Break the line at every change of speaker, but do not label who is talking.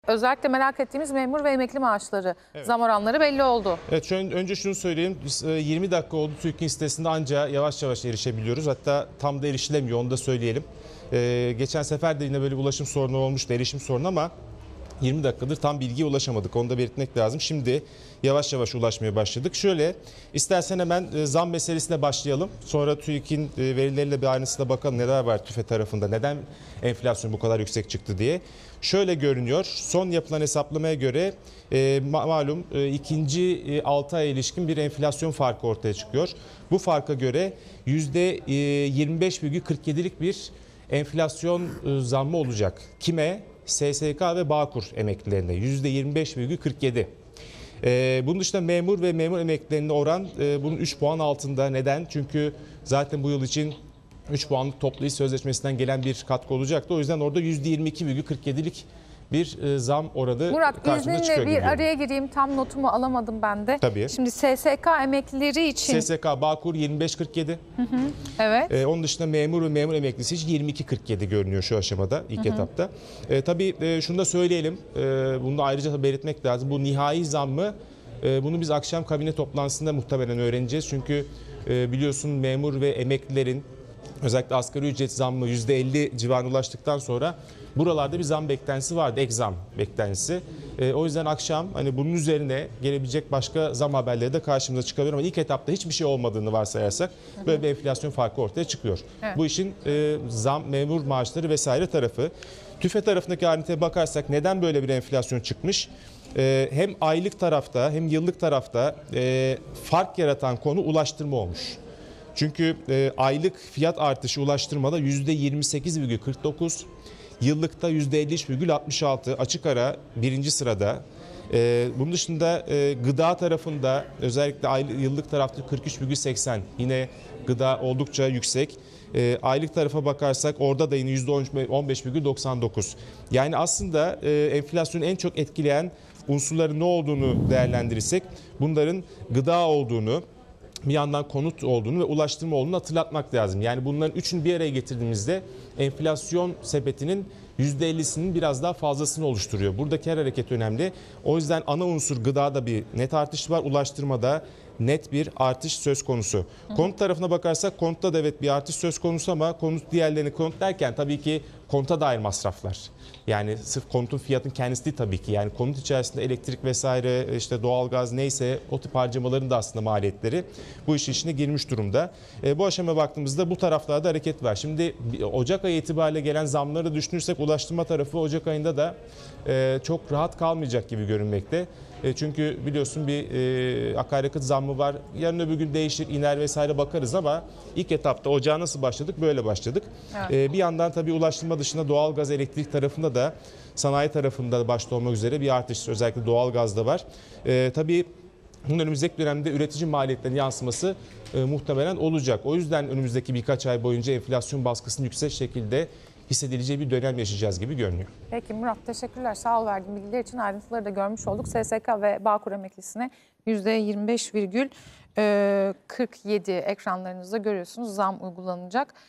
Özellikle merak ettiğimiz memur ve emekli maaşları zam oranları belli oldu.
Evet, önce şunu söyleyeyim. Biz 20 dakika oldu TÜİK'in sitesinde anca yavaş yavaş erişebiliyoruz. Hatta tam da erişilemiyor, onu da söyleyelim. Geçen sefer de yine böyle bir ulaşım sorunu olmuştu, erişim sorunu, ama 20 dakikadır tam bilgiye ulaşamadık. Onu da belirtmek lazım. Şimdi yavaş yavaş ulaşmaya başladık. Şöyle, istersen hemen zam meselesine başlayalım. Sonra TÜİK'in verileriyle bir aynısına bakalım, neler var TÜFE tarafında, neden enflasyon bu kadar yüksek çıktı diye. Şöyle görünüyor. Son yapılan hesaplamaya göre malum ikinci 6 aya ilişkin bir enflasyon farkı ortaya çıkıyor. Bu farka göre %25,47'lik bir enflasyon zammı olacak. Kime? SSK ve Bağkur emeklilerine %25,47. Bunun dışında memur ve memur emeklilerine oran bunun 3 puan altında. Neden? Çünkü zaten bu yıl için 3 puanlık toplu iş sözleşmesinden gelen bir katkı olacaktı. O yüzden orada %22,47'lik bir zam oranı karşımıza çıkıyor.
Murat, bir araya gireyim, tam notumu alamadım ben de.
Tabii.
Şimdi SSK emeklileri için...
SSK Bağkur 25,47.
Evet.
Onun dışında memur ve memur emeklisi için 22,47 görünüyor şu aşamada, ilk etapta. Tabii şunu da söyleyelim, bunu da ayrıca belirtmek lazım. Bu nihai zammı, bunu biz akşam kabine toplantısında muhtemelen öğreneceğiz. Çünkü biliyorsun memur ve emeklilerin özellikle asgari ücret zammı %50 civarına ulaştıktan sonra buralarda bir zam beklentisi vardı, ek zam beklentisi. O yüzden akşam hani bunun üzerine gelebilecek başka zam haberleri de karşımıza çıkabilir, ama ilk etapta hiçbir şey olmadığını varsayarsak böyle bir enflasyon farkı ortaya çıkıyor. Evet. Bu işin zam, memur maaşları vesaire tarafı. TÜFE tarafındaki ayrıntıya bakarsak neden böyle bir enflasyon çıkmış? Hem aylık tarafta hem yıllık tarafta fark yaratan konu ulaştırma olmuş. Çünkü aylık fiyat artışı ulaştırmada %28,49, yıllıkta %53,66, açık ara birinci sırada. Bunun dışında gıda tarafında özellikle yıllık tarafta 43,80, yine gıda oldukça yüksek. Aylık tarafa bakarsak orada da yine %15,99. Yani aslında enflasyonu en çok etkileyen unsurların ne olduğunu değerlendirirsek bunların gıda olduğunu, bir yandan konut olduğunu ve ulaştırma olduğunu hatırlatmak lazım. Yani bunların üçünü bir araya getirdiğimizde enflasyon sepetinin %50'sinin biraz daha fazlasını oluşturuyor. Buradaki her hareket önemli. O yüzden ana unsur gıdada bir net artış var. Ulaştırmada net bir artış söz konusu. Konut tarafına bakarsak konutta da evet bir artış söz konusu, ama konut derken tabii ki konuta dair masraflar. Yani sırf konutun fiyatının kendisi değil tabii ki. Yani konut içerisinde elektrik vesaire, işte doğalgaz neyse, o tip harcamaların da aslında maliyetleri bu işin içine girmiş durumda. Bu aşamaya baktığımızda bu taraflarda hareket var. Şimdi Ocak ayı itibariyle gelen zamları düşünürsek ulaştırma tarafı Ocak ayında da çok rahat kalmayacak gibi görünmekte. Çünkü biliyorsun bir akaryakıt zammı var. Yarın öbür gün değişir, iner vesaire bakarız, ama ilk etapta ocağa nasıl başladık? Böyle başladık. Evet. Bir yandan tabii ulaştırma dışında doğalgaz, elektrik tarafında da, sanayi tarafında başta olmak üzere bir artış özellikle doğalgazda var. Tabii bunun önümüzdeki dönemde üretici maliyetlerinin yansıması muhtemelen olacak. O yüzden önümüzdeki birkaç ay boyunca enflasyon baskısının yüksek şekilde hissedileceği bir dönem yaşayacağız gibi görünüyor.
Peki Murat, teşekkürler. Sağ ol verdiğin bilgiler için. Ayrıntıları da görmüş olduk. SSK ve Bağkur emeklisine %25,47 ekranlarınızda görüyorsunuz zam uygulanacak.